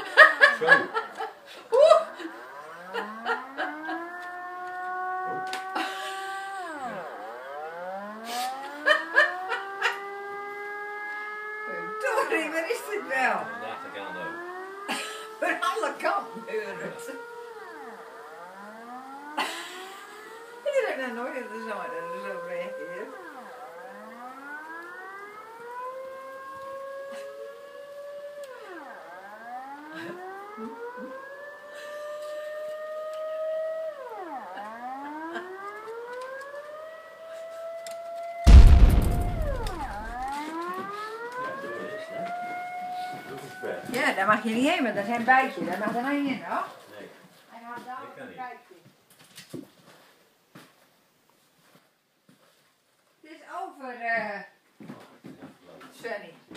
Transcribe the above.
Zo. Sorry, waar is dit wel? Aan de achterkant ook. Van alle kanten hoor het. Ik heb nog nooit in de zon zo reageert. Ja, daar mag je niet heen, want dat is een bijtje. Daar mag er niet in, hoor. Nee. Hij gaat daar een bijtje. Het is over, Sunny.